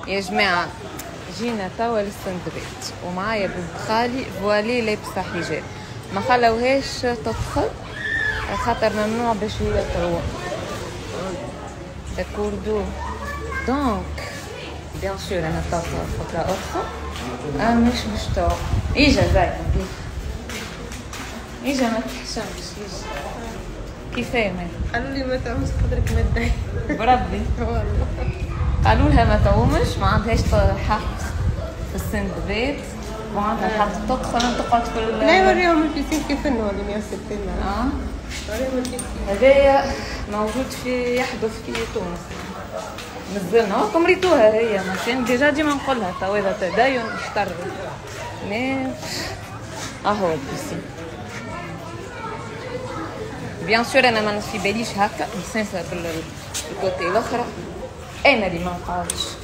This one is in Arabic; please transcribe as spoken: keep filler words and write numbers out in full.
يا جماعه جينا توا للسندبيت ومعايا بنت خالي فوالي لابسه حجاب ما خلوهاش تدخل خاطر ممنوع باش هي تروح داكوردو. دونك بيان سور انا طاقه فتره اخرى اه مش مش طاقه اجا زي اجا ما تحشمش اجا كيفاه مال قالوا لي ما تعومش خاطرك ما تضايق بربي والله قالوا لها ما تعومش ما عندهاش حق في السندبيت ما عندها حق تدخل تقعد في لا يوريهم البيسين كيف انه اللي مية وستين اه وريهم البيسين هذايا موجود في يحدث في تونس مازلنا هاكم ريتوها هي ما كان ديجا ديما نقولها تو هذا تدين اشتر مي اهو البيسين بيان سور انا ما في باليش هكا نسنسى بالكوتي الاخرى انا اللي ما نقعدش